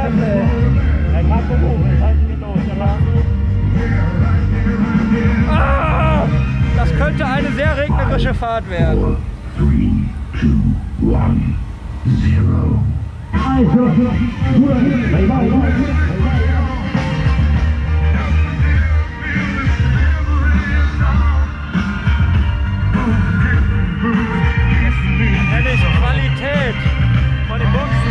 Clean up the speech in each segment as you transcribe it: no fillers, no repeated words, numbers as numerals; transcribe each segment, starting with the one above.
Das könnte eine sehr regnerische Fahrt werden. 3, 2, 1, 0. Ehrlich, Qualität von den Buchsen.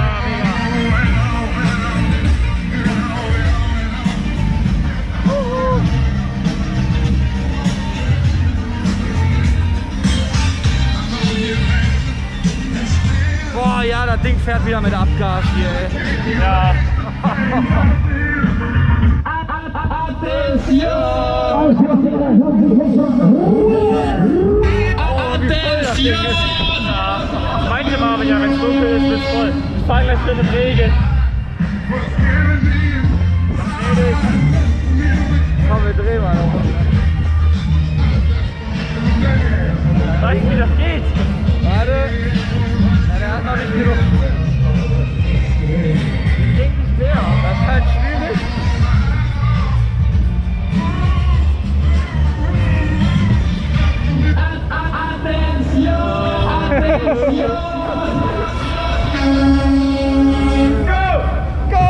Boah, ja, das Ding fährt wieder mit Abgas hier, ey. Ja. Manche machen ja, wenn es dunkel ist, wird es voll. Ich fahre gleich für den Regen. Komm, wir drehen mal noch. Weißt du, wie das geht? Warte. Ja, der hat noch nicht genug. Ich denke nicht mehr. Das ist halt schwierig. Go!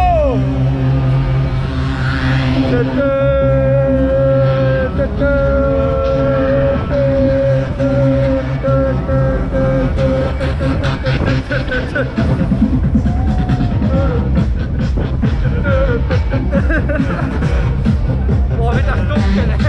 Boah, wird das dunkel, ey.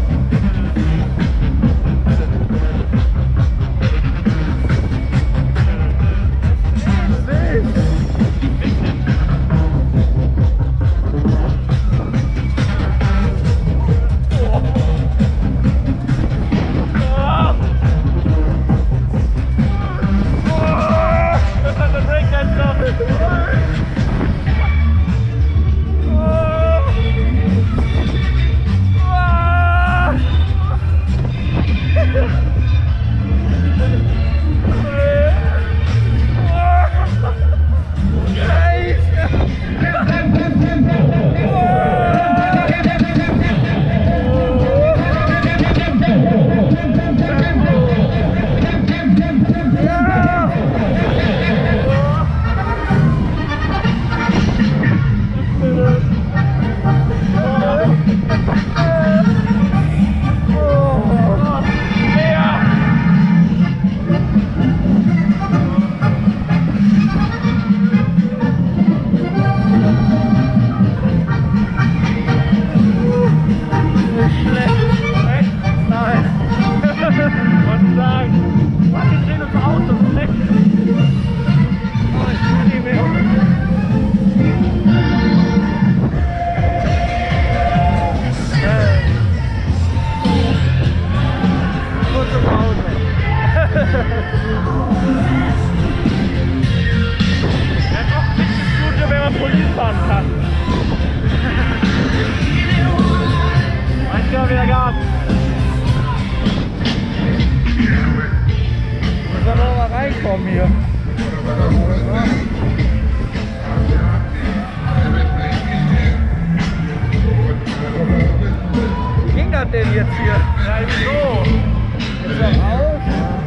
Denn jetzt hier? Ja, so. Jetzt noch auf.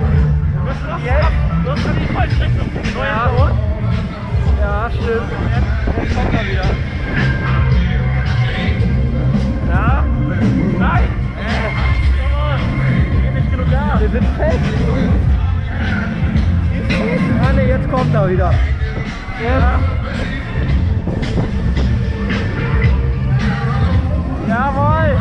Jetzt? Du die falsche Richtung. Ja, stimmt. Jetzt kommt er wieder. Ja? Nein! Geht nicht genug da. Wir sind fest. Ah ne, jetzt kommt er wieder. Ja. Jawohl!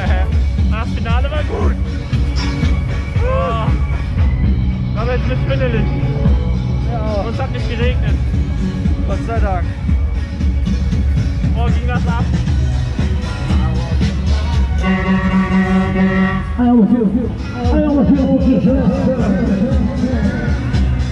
Das Finale war gut. Oh. Aber jetzt wird schwindelig. Ja, Und es hat nicht geregnet. Gott sei Dank. Oh, ging das ab. I almost feel